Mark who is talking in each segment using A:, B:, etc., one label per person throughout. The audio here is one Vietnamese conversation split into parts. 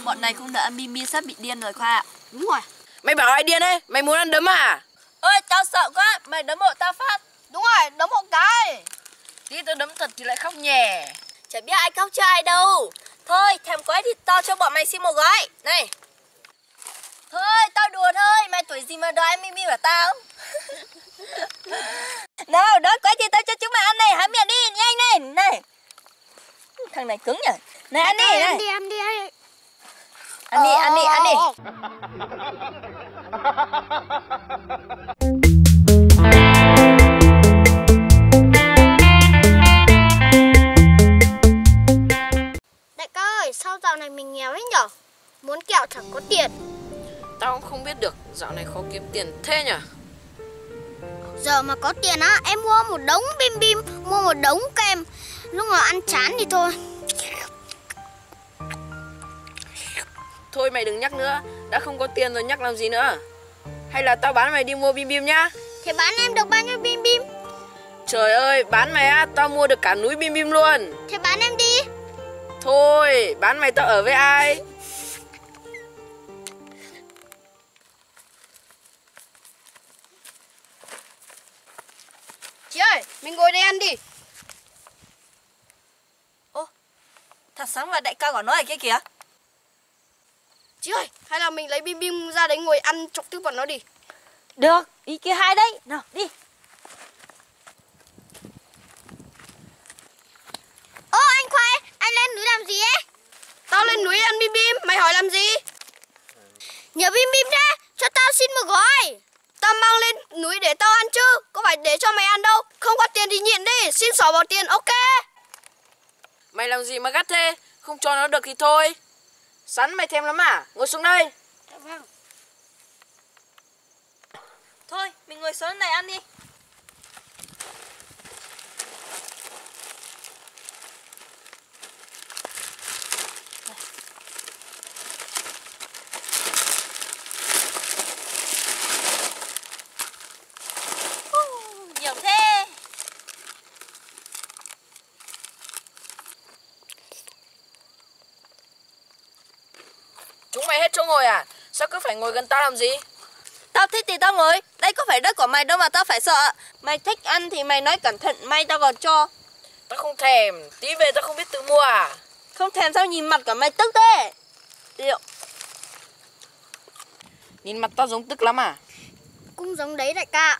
A: Bọn này không đợi ăn bim bim sắp bị điên rồi Khoa ạ.
B: Đúng rồi.
C: Mày bảo ai điên đấy? Mày muốn ăn đấm à?
A: Ơi tao sợ quá, mày đấm hộ tao phát.
B: Đúng rồi, đấm một cái.
C: Tí tao đấm thật thì lại khóc nhè.
A: Chả biết ai khóc cho ai đâu. Thôi thèm quá thì tao cho bọn mày xin một gói. Này. Thôi tao đùa thôi, mày tuổi gì mà đòi ăn bim bim của tao. Nào đói quá thì tao cho chúng mày ăn này, há miệng đi, nhanh lên. Này. Thằng này cứng nhỉ. Này ăn đi, này.
B: Ăn đi.
A: Ăn đi.
B: Đại ca ơi, sao dạo này mình nghèo đấy nhở? Muốn kẹo chẳng có tiền.
C: Tao cũng không biết được, dạo này khó kiếm tiền thế nhỉ?
B: Giờ mà có tiền á, em mua một đống bim bim, mua một đống kem. Lúc mà ăn chán thì thôi.
C: Thôi mày đừng nhắc nữa, đã không có tiền rồi nhắc làm gì nữa. Hay là tao bán mày đi mua bim bim nhá.
B: Thế bán em được bao nhiêu bim bim?
C: Trời ơi, bán mày á, tao mua được cả núi bim bim luôn.
B: Thế bán em đi.
C: Thôi, bán mày tao ở với ai?
B: Chị ơi, mình ngồi đây ăn đi.
A: Ô, thật sáng và đại ca của nó ở kia kìa.
B: Chị ơi, hay là mình lấy bim bim ra đấy ngồi ăn chọc tức bọn nó đi.
A: Được, ý kia hai đấy. Nào, đi.
B: Ô anh Khoai, anh lên núi làm gì ấy? Tao lên núi ăn bim bim, mày hỏi làm gì? Nhờ bim bim ra, cho tao xin một gói. Tao mang lên núi để tao ăn chứ, có phải để cho mày ăn đâu. Không có tiền thì nhịn đi, xin xỏ vào tiền, ok.
C: Mày làm gì mà gắt thế? Không cho nó được thì thôi. Sắn mày thèm lắm à? Ngồi xuống đây.
A: Thôi, mình ngồi xuống này ăn đi. Nhiều thế.
C: Chúng mày hết chỗ ngồi à? Sao cứ phải ngồi gần tao làm gì?
A: Tao thích thì tao ngồi. Đây có phải đất của mày đâu mà tao phải sợ. Mày thích ăn thì mày nói cẩn thận, may tao còn cho.
C: Tao không thèm, tí về tao không biết tự mua à?
A: Không thèm sao nhìn mặt của mày tức thế. Liệu
C: Nhìn mặt tao giống tức lắm à?
B: Cũng giống đấy đại ca.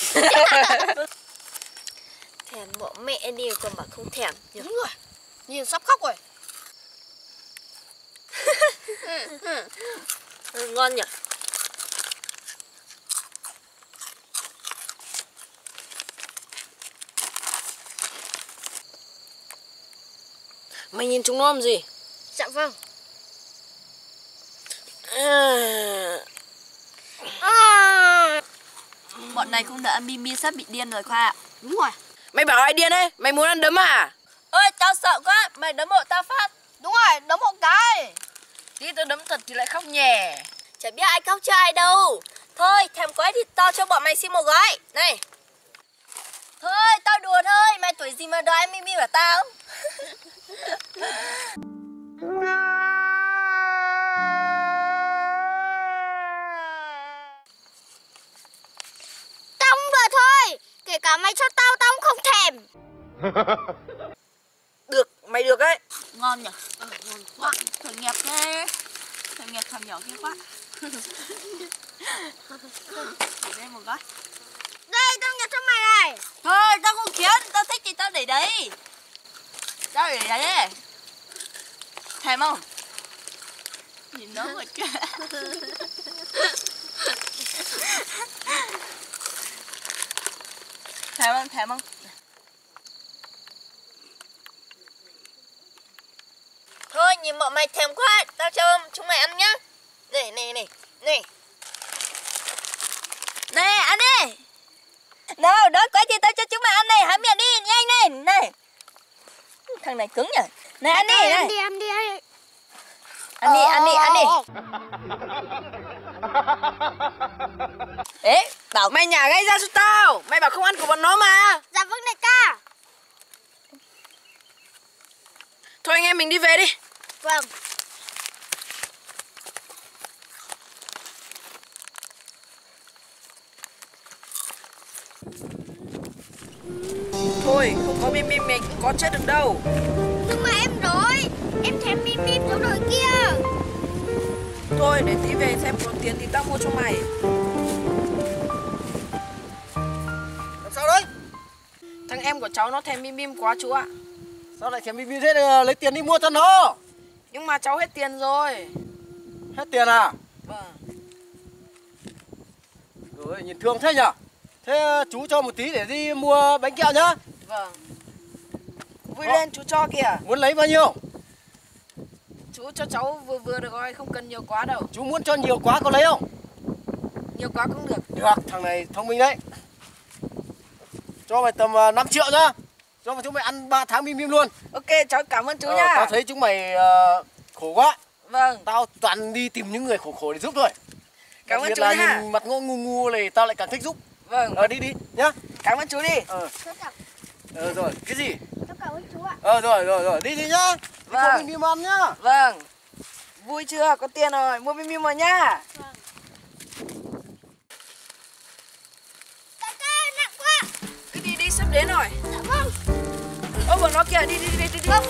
A: thèm bỏ mẹ đi còn mà không thèm.
B: Đúng rồi, nhìn sắp khóc rồi.
A: Ngon nhỉ.
C: Mày nhìn chúng nó làm gì?
B: Dạ vâng.
A: Bọn này không đợi ăn bim bim sắp bị điên rồi Khoa ạ.
B: Đúng rồi.
C: Mày bảo ai điên đấy? Mày muốn ăn đấm à?
A: Ơi tao sợ quá, mày đấm hộ tao phát.
B: Đúng rồi, đấm một cái.
C: Tí tao đấm thật thì lại khóc nhè.
A: Chả biết ai khóc cho ai đâu. Thôi thèm quá thì tao cho bọn mày xin một gói. Này. Thôi tao đùa thôi, mày tuổi gì mà đòi ăn bim bim của tao.
B: Tao cũng vừa thôi. Kể cả mày cho tao, tao cũng không thèm.
C: Được, mày được đấy.
A: Ngon nhỉ? Ngon quá. Thằng nghiệp thế. Thằng nghiệp thằng nhỏ kia quá. Để đây một gói.
B: Đây, tao nhặt cho mày này.
A: Thôi tao không khiến, tao thích thì tao để đấy. Tao để đấy. Thèm không? Nhìn nó một cái. Thèm không? Thèm không? Thôi nhìn bọn mày thèm quá, tao cho chúng mày ăn nhá. Này. Nè ăn đi. Nào đói quá thì tao cho chúng mày ăn này, há miệng đi, nhanh lên. Này. Thằng này cứng nhỉ. Này ăn đi, này.
B: Ăn đi.
A: Ăn đi. Đấy, bảo
C: Mày nhả gây ra cho tao. Mày bảo không ăn của bọn nó mà.
B: Dạ vâng đại ca.
C: Thôi anh em mình đi về đi.
B: Vâng.
C: Thôi, không có Bim Bim mày cũng có chết được đâu.
B: Nhưng mà em đói. Em thèm Bim Bim giống đội kia.
C: Thôi, để tí về xem còn tiền thì tao mua cho mày.
D: Làm sao đấy?
C: Thằng em của cháu nó thèm Bim Bim quá chú ạ.
D: Sao lại thèm Bim Bim thế? Lấy tiền đi mua cho nó.
C: Nhưng mà cháu hết tiền rồi.
D: Hết tiền à?
C: Vâng.
D: Rồi, nhìn thương thế nhở? Thế chú cho một tí để đi mua bánh kẹo nhá.
C: Vâng. Vui lên chú cho kìa.
D: Muốn lấy bao nhiêu?
C: Chú cho cháu vừa vừa được rồi, không cần nhiều quá đâu.
D: Chú muốn cho nhiều quá có lấy không?
C: Nhiều quá cũng được.
D: Được, thằng này thông minh đấy. Cho mày tầm 5 triệu nhá. Cho chúng mày ăn 3 tháng Bim Bim luôn.
C: Ok, cháu cảm ơn chú nha.
D: Tao thấy chúng mày khổ quá.
C: Vâng.
D: Tao toàn đi tìm những người khổ để giúp thôi.
C: Cảm ơn
D: Đặc biệt
C: chú
D: là
C: nha.
D: nhìn mặt ngu ngu này tao lại càng thích giúp.
C: Vâng.
D: Đi đi nhá.
C: Cảm ơn chú đi.
D: Rồi, cái gì?
B: Cháu cảm ơn chú ạ.
D: Rồi, đi nhá.
C: Vâng.
D: Đi Bim Bim ăn nhá.
C: Vâng. Vui chưa? Có tiền rồi, mua Bim Bim rồi nha.
B: Đại ca, nặng quá.
C: Cứ đi sắp đến rồi.
B: Dạ vâng.
C: Ôi bọn nó kìa, đi.
B: Vâng.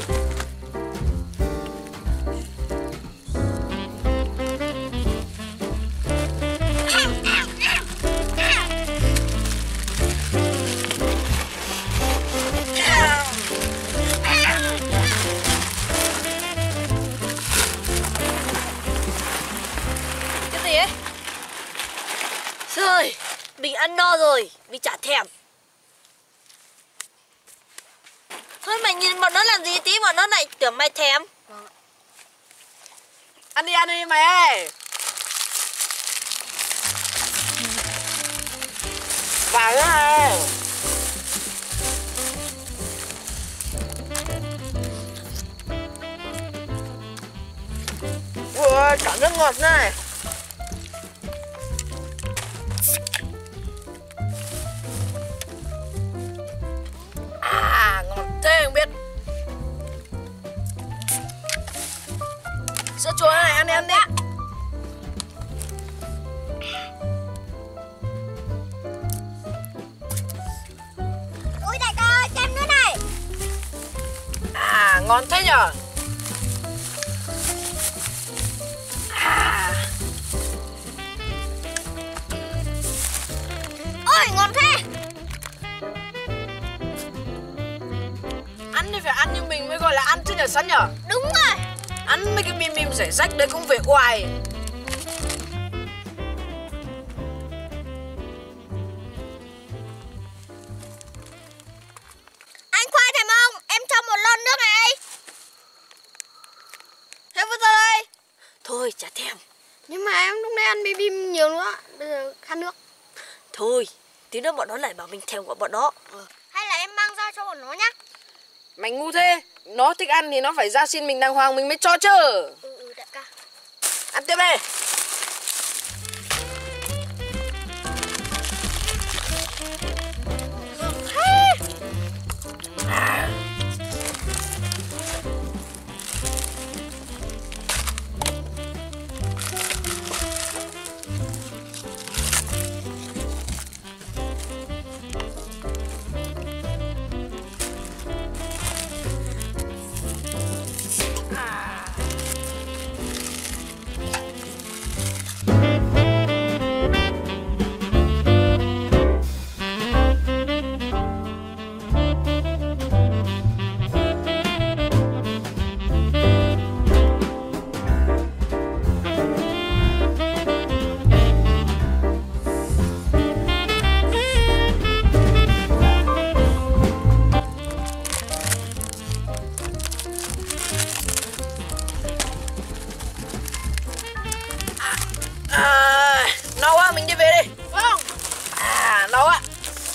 A: Cái gì ấy? Rồi, mình ăn no rồi, mình chả thèm. Thôi mày nhìn bọn nó làm gì tí bọn nó lại tưởng mày thèm.
C: Ăn đi mày ơi. Vào nữa này. Ui, cảm rất ngọt này. Ngọt thế không biết. Sữa chua này, ăn đi.
B: Ôi đại ca, xem nữa này.
C: Ngon thế nhở.
B: Ôi, ngon thế.
C: Ăn thì phải ăn như mình mới gọi là ăn chứ nhở Sắn nhở.
B: Đúng rồi.
C: Ăn mấy cái Bim Bim rẻ rách đấy cũng phải oai.
B: Anh Khoai thèm không? Em cho một lon nước này.
C: Thế vừa đây.
A: Thôi chả thèm.
B: Nhưng mà em lúc nãy ăn Bim Bim nhiều nữa. Bây giờ khát nước.
A: Thôi, tí nữa bọn nó lại bảo mình thèm của bọn nó.
B: Hay là em mang ra cho bọn nó nhá.
C: Mày ngu thế. Nó thích ăn thì nó phải ra xin mình đàng hoàng mình mới cho chứ.
B: Đại ca.
C: Ăn tiếp đi. No quá, mình đi về đi.
B: Vâng.
C: No quá.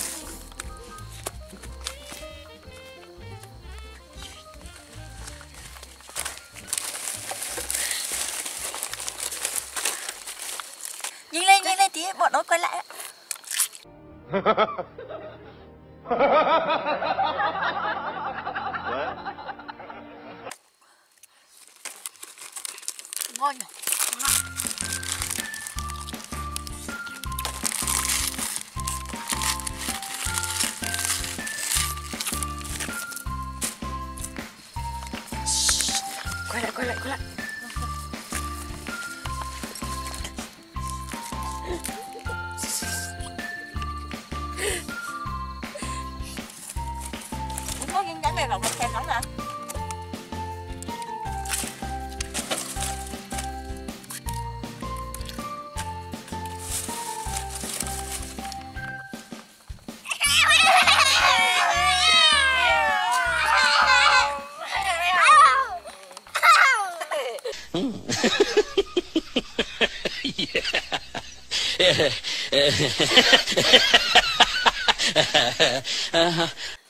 A: Nhanh lên tí bọn nó quay lại. Ngon nhỉ.
C: quay lại.
A: Không có viên trắng này vào một xem nóng nè.
E: Yeah.